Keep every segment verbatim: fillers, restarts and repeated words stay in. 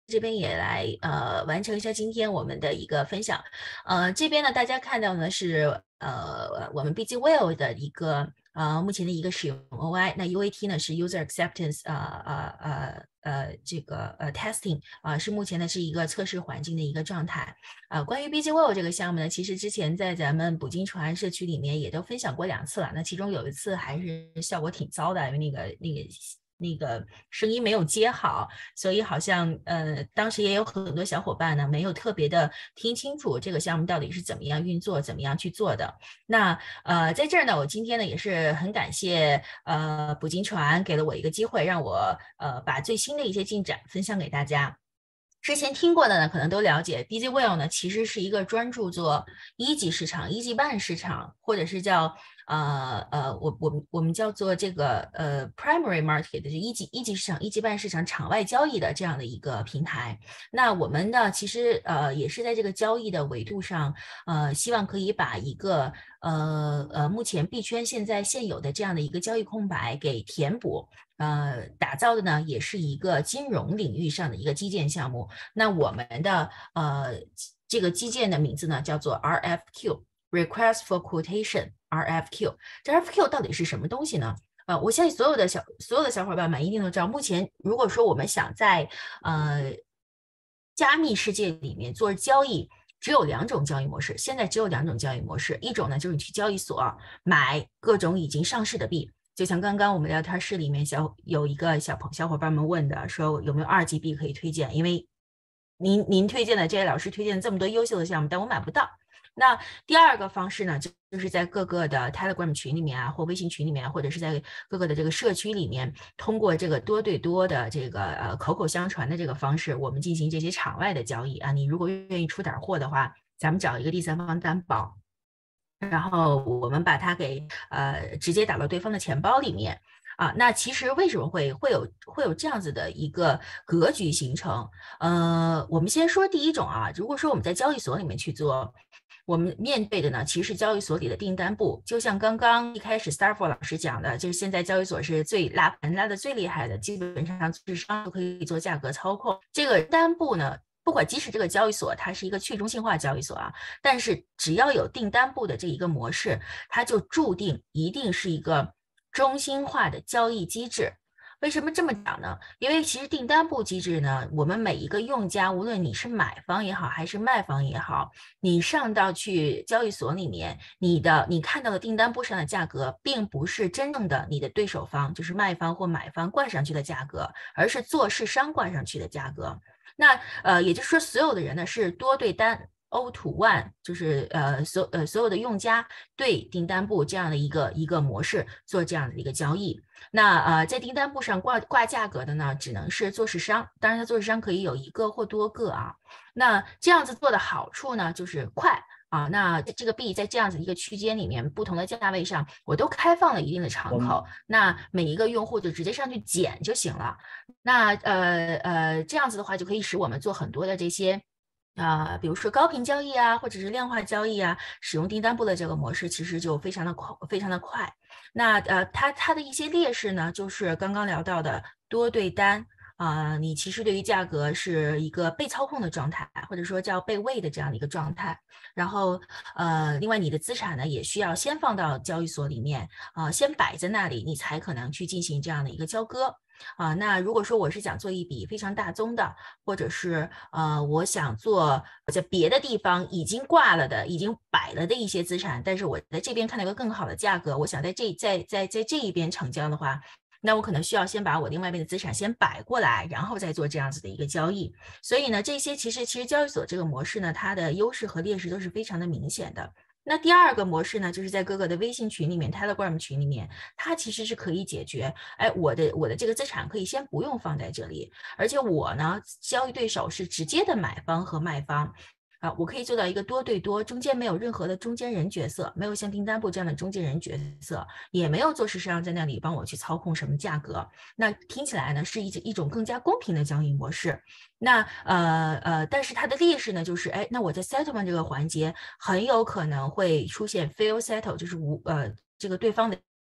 这边也来呃完成一下今天我们的一个分享。呃，这边呢，大家看到呢是呃我们 B G Well 的一个呃目前的一个使用 O I，那 U A T 呢是 User Acceptance 呃呃呃呃这个呃 Testing 啊、呃、是目前呢是一个测试环境的一个状态。呃，关于 B G Well 这个项目呢，其实之前在咱们捕鲸船社区里面也都分享过两次了。那其中有一次还是效果挺糟的，因为那个那个。那个声音没有接好，所以好像呃当时也有很多小伙伴呢没有特别的听清楚这个项目到底是怎么样运作，怎么样去做的。那呃在这儿呢，我今天呢也是很感谢呃捕鲸船给了我一个机会，让我呃把最新的一些进展分享给大家。之前听过的呢，可能都了解 B G Well 呢，其实是一个专注做一级市场、一级半市场，或者是叫呃呃，我我们我们叫做这个呃 primary market 就一级一级市场、一级半市场场外交易的这样的一个平台。那我们呢，其实呃也是在这个交易的维度上，呃，希望可以把一个呃呃目前币圈现在现有的这样的一个交易空白给填补。呃，打造的呢也是一个金融领域上的一个基建项目。那我们的呃这个基建的名字呢叫做 R F Q，Request for Quotation，R F Q。这 R F Q 到底是什么东西呢？呃，我相信所有的小所有的小伙伴们一定都知道，目前如果说我们想在呃加密世界里面做交易，只有两种交易模式，现在只有两种交易模式，一种呢就是你去交易所买各种已经上市的币。就像刚刚我们聊天室里面小有一个小朋小伙伴们问的，说有没有二级币可以推荐？因为您您推荐的这些老师推荐的这么多优秀的项目，但我买不到。那第二个方式呢，就是在各个的 Telegram 群里面啊，或微信群里面，或者是在各个的这个社区里面，通过这个多对多的这个呃口口相传的这个方式，我们进行这些场外的交易啊。你如果愿意出点货的话，咱们找一个第三方担保。然后我们把它给呃直接打到对方的钱包里面啊。那其实为什么会会有会有这样子的一个格局形成？呃，我们先说第一种啊，如果说我们在交易所里面去做。我们面对的呢，其实是交易所里的订单部，就像刚刚一开始 Starfall 老师讲的，就是现在交易所是最拉盘拉的最厉害的，基本上智商都可以做价格操控。这个单部呢，不管即使这个交易所它是一个去中心化交易所啊，但是只要有订单部的这一个模式，它就注定一定是一个中心化的交易机制。为什么这么讲呢？因为其实订单部机制呢，我们每一个用家，无论你是买方也好，还是卖方也好，你上到去交易所里面，你的你看到的订单部上的价格，并不是真正的你的对手方，就是卖方或买方灌上去的价格，而是做市商灌上去的价格。那呃，也就是说，所有的人呢是多对单。O to one 就是呃所呃所有的用家对订单部这样的一个一个模式做这样的一个交易。那呃在订单部上挂挂价格的呢，只能是做市商，当然它做市商可以有一个或多个啊。那这样子做的好处呢，就是快。啊，那这个币在这样子一个区间里面，不同的价位上，我都开放了一定的敞口，那每一个用户就直接上去捡就行了。那呃呃，这样子的话，就可以使我们做很多的这些。啊、呃比如说高频交易啊，或者是量化交易啊，使用订单部的这个模式，其实就非常的快，非常的快。那呃，它它的一些劣势呢，就是刚刚聊到的多对单啊、呃你其实对于价格是一个被操控的状态，或者说叫被喂的这样的一个状态。然后呃，另外你的资产呢，也需要先放到交易所里面啊、呃先摆在那里，你才可能去进行这样的一个交割。啊，那如果说我是想做一笔非常大宗的，或者是呃，我想做在别的地方已经挂了的、已经摆了的一些资产，但是我在这边看到一个更好的价格，我想在这在在在这一边成交的话，那我可能需要先把我另外一边的资产先摆过来，然后再做这样子的一个交易。所以呢，这些其实其实交易所这个模式呢，它的优势和劣势都是非常的明显的。那第二个模式呢，就是在各个的微信群里面、Telegram 群里面，它其实是可以解决，哎，我的我的这个资产可以先不用放在这里，而且我呢，交易对手是直接的买方和卖方。啊，我可以做到一个多对多，中间没有任何的中间人角色，没有像订单部这样的中间人角色，也没有做市商在那里帮我去操控什么价格。那听起来呢，是一一种更加公平的交易模式。那呃呃，但是它的劣势呢，就是哎，那我在 settlement 这个环节很有可能会出现 fail settle，就是无呃这个对方的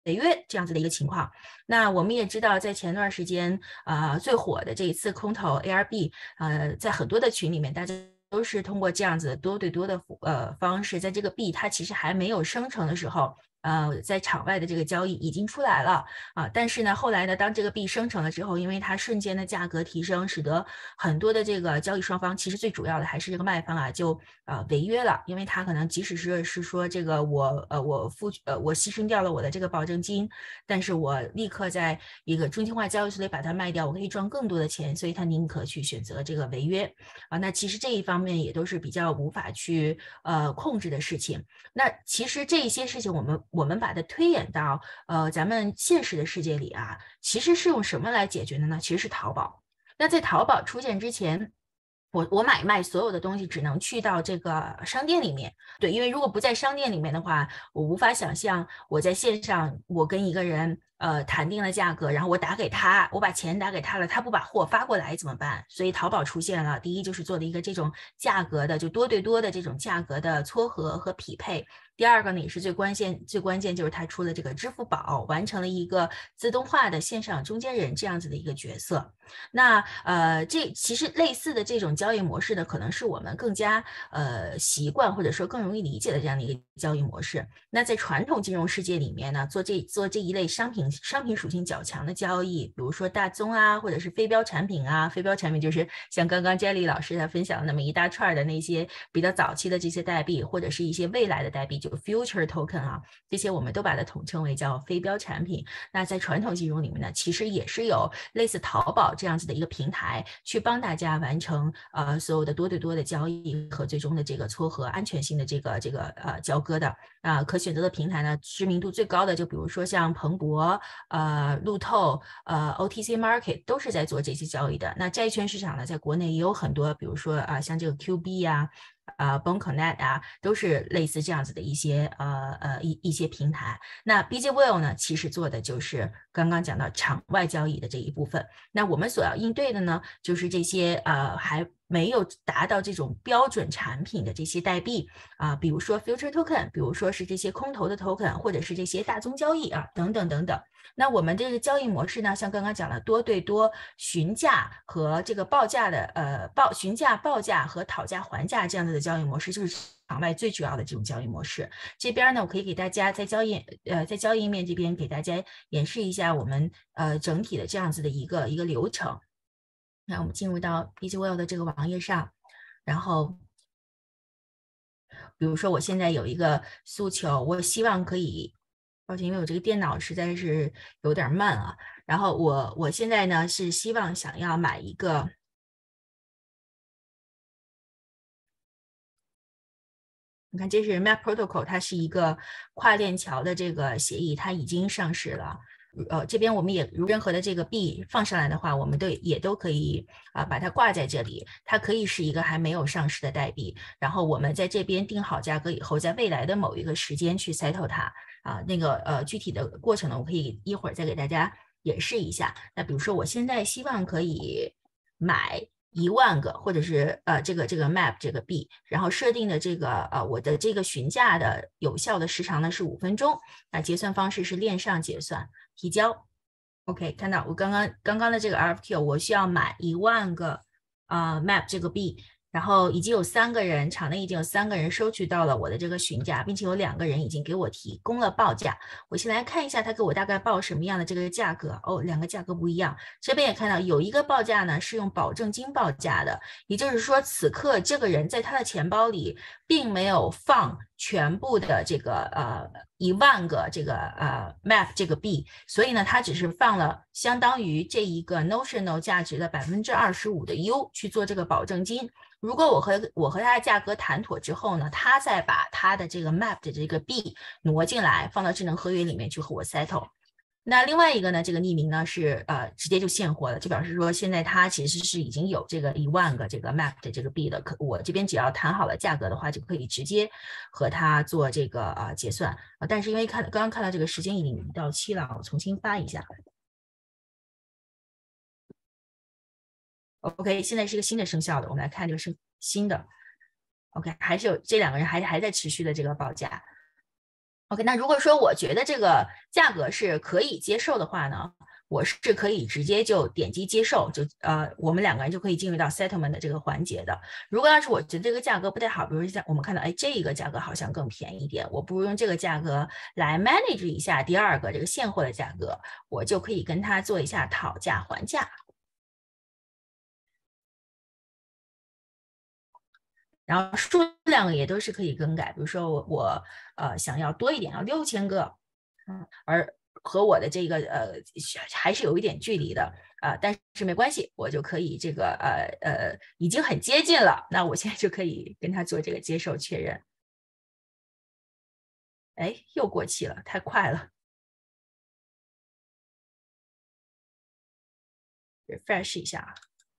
违约这样子的一个情况。那我们也知道，在前段时间啊、呃、最火的这一次空投 A R B， 呃，在很多的群里面，大家都是通过这样子多对多的呃方式，在这个币它其实还没有生成的时候。呃，在场外的这个交易已经出来了啊，但是呢，后来呢，当这个币生成了之后，因为它瞬间的价格提升，使得很多的这个交易双方，其实最主要的还是这个卖方啊，就呃违约了，因为他可能即使是是说这个我呃我付呃我牺牲掉了我的这个保证金，但是我立刻在一个中心化交易所里把它卖掉，我可以赚更多的钱，所以他宁可去选择这个违约啊。那其实这一方面也都是比较无法去呃控制的事情。那其实这一些事情，我们我们把它推演到呃咱们现实的世界里啊，其实是用什么来解决的呢？其实是淘宝。那在淘宝出现之前，我我买卖所有的东西只能去到这个商店里面，对，因为如果不在商店里面的话，我无法想象我在线上我跟一个人呃谈定了价格，然后我打给他，我把钱打给他了，他不把货发过来怎么办？所以淘宝出现了，第一就是做了一个这种价格的就多对多的这种价格的撮合和匹配。第二个呢，也是最关键，最关键就是它出了这个支付宝，完成了一个自动化的线上中间人这样子的一个角色。那呃，这其实类似的这种交易模式呢，可能是我们更加呃习惯或者说更容易理解的这样的一个交易模式。那在传统金融世界里面呢，做这做这一类商品商品属性较强的交易，比如说大宗啊，或者是非标产品啊，非标产品就是像刚刚 Jelly 老师他分享的那么一大串的那些比较早期的这些代币，或者是一些未来的代币，就 future token 啊，这些我们都把它统称为叫非标产品。那在传统金融里面呢，其实也是有类似淘宝这样子的一个平台，去帮大家完成呃所有的多对多的交易和最终的这个撮合安全性的这个这个呃交割的啊、呃，可选择的平台呢，知名度最高的就比如说像彭博、呃路透、呃 O T C Market 都是在做这些交易的。那债券市场呢，在国内也有很多，比如说啊、呃、像这个 Q B 呀、啊。呃 b o n Connect 啊，都是类似这样子的一些呃呃一一些平台。那 B J Will 呢，其实做的就是刚刚讲到场外交易的这一部分。那我们所要应对的呢，就是这些呃还没有达到这种标准产品的这些代币啊、呃，比如说 future token，比如说是这些空投的 token，或者是这些大宗交易啊，等等等等。那我们这个交易模式呢，像刚刚讲的多对多询价和这个报价的呃报询价报价和讨价还价这样子的交易模式，就是场外最主要的这种交易模式。这边呢，我可以给大家在交易呃在交易面这边给大家演示一下我们呃整体的这样子的一个一个流程。那我们进入到 B J Will 的这个网页上，然后比如说我现在有一个诉求，我希望可以，抱歉，因为我这个电脑实在是有点慢啊。然后我我现在呢是希望想要买一个，你看这是 Map Protocol，它是一个跨链桥的这个协议，它已经上市了。呃，这边我们也如任何的这个币放上来的话，我们都也都可以啊、呃、把它挂在这里。它可以是一个还没有上市的代币，然后我们在这边定好价格以后，在未来的某一个时间去 settle 它啊、那个呃具体的过程呢，我可以一会儿再给大家演示一下。那比如说我现在希望可以买一万个，或者是呃这个这个 map 这个币，然后设定的这个呃我的这个询价的有效的时长呢是五分钟，那结算方式是链上结算。提交 ，OK， 看到我刚刚刚刚的这个 R F Q， 我需要买一万个啊、呃、map 这个币，然后已经有三个人，场内已经有三个人收取到了我的这个询价，并且有两个人已经给我提供了报价。我先来看一下他给我大概报什么样的这个价格哦，两个价格不一样。这边也看到有一个报价呢是用保证金报价的，也就是说此刻这个人在他的钱包里并没有放全部的这个呃一万个这个呃 map 这个币，所以呢，他只是放了相当于这一个 notional 价值的百分之二十五的 U 去做这个保证金。如果我和我和他的价格谈妥之后呢，他再把他的这个 map 的这个币挪进来，放到智能合约里面去和我 settle。那另外一个呢，这个匿名呢是呃直接就现货了，就表示说现在它其实是已经有这个一万个这个 map 的这个币了，可我这边只要谈好了价格的话，就可以直接和他做这个呃结算啊。但是因为看刚刚看到这个时间已经到期了，我重新发一下。OK，现在是一个新的生效的，我们来看这个是新的。OK，还是有这两个人还还在持续的这个报价。 OK，那如果说我觉得这个价格是可以接受的话呢，我是可以直接就点击接受，就呃，我们两个人就可以进入到 settlement 的这个环节的。如果要是我觉得这个价格不太好，比如像我们看到，哎，这个价格好像更便宜一点，我不如用这个价格来 manage 一下第二个这个现货的价格，我就可以跟他做一下讨价还价。然后数量也都是可以更改，比如说我我呃想要多一点，要六千个，嗯，而和我的这个呃还是有一点距离的啊、呃，但是没关系，我就可以这个呃呃已经很接近了，那我现在就可以跟他做这个接受确认。哎，又过期了，太快了 ，refresh 一下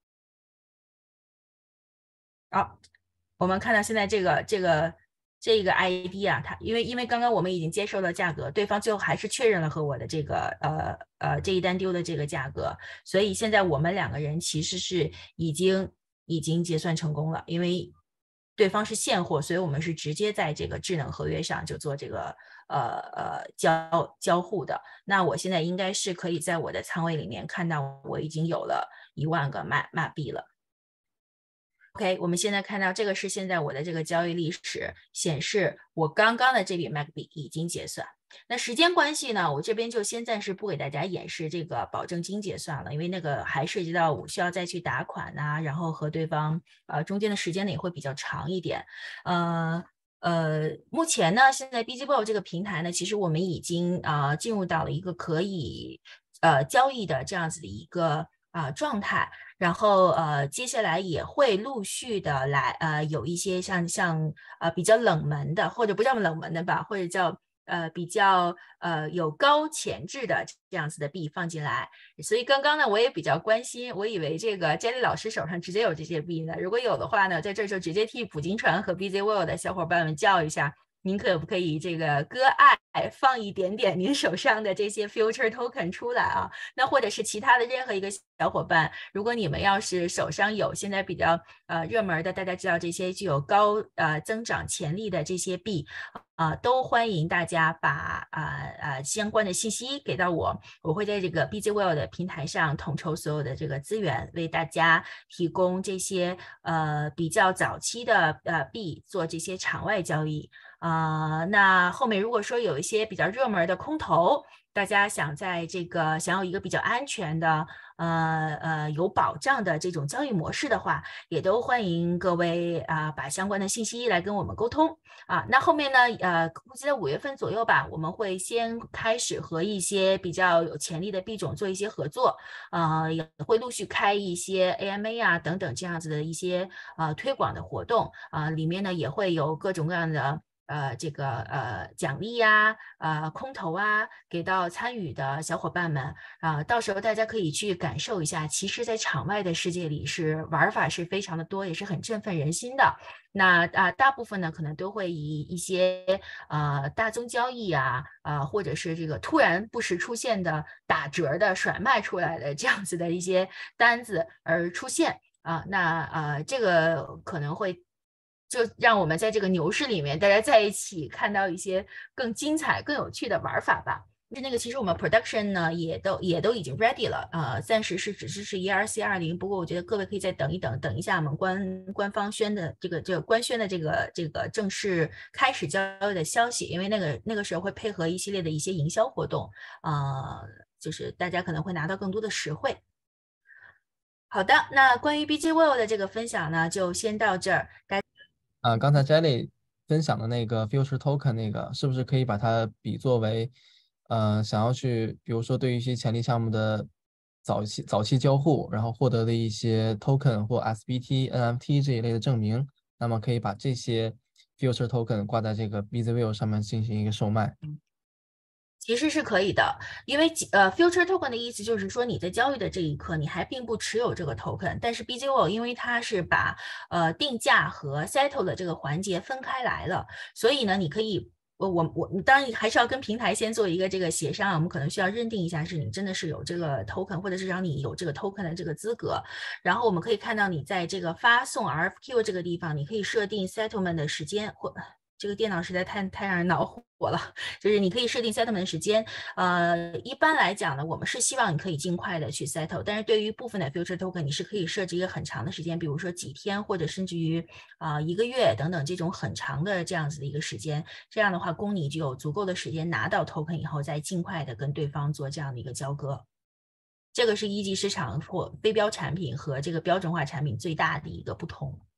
啊。我们看到现在这个这个这个 I D 啊，它因为因为刚刚我们已经接受了价格，对方最后还是确认了和我的这个呃呃这一单丢的这个价格，所以现在我们两个人其实是已经已经结算成功了，因为对方是现货，所以我们是直接在这个智能合约上就做这个呃呃交交互的。那我现在应该是可以在我的仓位里面看到我已经有了一万个马马币了。OK，我们现在看到这个是现在我的这个交易历史显示，我刚刚的这笔 M A C 币已经结算。那时间关系呢，我这边就先暂时不给大家演示这个保证金结算了，因为那个还涉及到我需要再去打款呐、啊，然后和对方呃中间的时间呢也会比较长一点。呃呃，目前呢，现在 B G W O 这个平台呢，其实我们已经啊、呃、进入到了一个可以呃交易的这样子的一个啊、呃、状态。然后呃，接下来也会陆续的来呃有一些像像呃比较冷门的，或者不叫冷门的吧，或者叫呃比较呃有高潜质的这样子的币放进来。所以刚刚呢，我也比较关心，我以为这个 Jelly 老师手上直接有这些币呢，如果有的话呢，在这就直接替捕鲸船和 B Z World 的小伙伴们叫一下。您可不可以这个割爱放一点点您手上的这些 future token 出来啊？那或者是其他的任何一个小伙伴，如果你们要是手上有现在比较呃热门的，大家知道这些具有高呃增长潜力的这些币，啊、呃，都欢迎大家把啊呃，呃相关的信息给到我，我会在这个 B J Well 的平台上统筹所有的这个资源，为大家提供这些呃比较早期的呃币做这些场外交易。啊、呃，那后面如果说有一些比较热门的空投，大家想在这个想要一个比较安全的、呃呃有保障的这种交易模式的话，也都欢迎各位啊、呃、把相关的信息来跟我们沟通啊。那后面呢，呃，估计在五月份左右吧，我们会先开始和一些比较有潜力的币种做一些合作，呃，也会陆续开一些 A M A 啊等等这样子的一些呃推广的活动啊、呃，里面呢也会有各种各样的。呃，这个呃奖励呀、啊，呃空投啊，给到参与的小伙伴们啊、呃，到时候大家可以去感受一下，其实，在场外的世界里是玩法是非常的多，也是很振奋人心的。那啊、呃，大部分呢可能都会以一些呃大宗交易啊，啊、呃、或者是这个突然不时出现的打折的甩卖出来的这样子的一些单子而出现。啊，那呃，这个可能会就让我们在这个牛市里面，大家在一起看到一些更精彩、更有趣的玩法吧。那个其实我们 production 呢也都也都已经 ready 了，呃，暂时是只支持 E R C 二零，不过我觉得各位可以再等一等，等一下我们官官方宣的这个这个官宣的这个这个正式开始交易的消息，因为那个那个时候会配合一系列的一些营销活动，呃，就是大家可能会拿到更多的实惠。好的，那关于 B J Well 的这个分享呢，就先到这儿。 啊，刚才 Jelly 分享的那个 future token 那个，是不是可以把它比作为，呃，想要去，比如说对于一些潜力项目的早期早期交互，然后获得的一些 token 或 S B T、N F T 这一类的证明，那么可以把这些 future token 挂在这个 B Z Will 上面进行一个售卖。 其实是可以的，因为呃，future token 的意思就是说你在交易的这一刻，你还并不持有这个 token，但是 B J O 因为它是把呃定价和 settle 的这个环节分开来了，所以呢，你可以。我我我，当然还是要跟平台先做一个这个协商，我们可能需要认定一下是你真的是有这个 token，或者是让你有这个 token 的这个资格。然后我们可以看到你在这个发送 R F Q 这个地方，你可以设定 settlement 的时间或这个电脑实在太太让人恼火了。就是你可以设定 settlement 时间，呃，一般来讲呢，我们是希望你可以尽快的去 settle，但是对于部分的 future token，你是可以设置一个很长的时间，比如说几天或者甚至于啊、呃、一个月等等这种很长的这样子的一个时间，这样的话，供你就有足够的时间拿到 token 以后，再尽快的跟对方做这样的一个交割。这个是一级市场或非标产品和这个标准化产品最大的一个不同。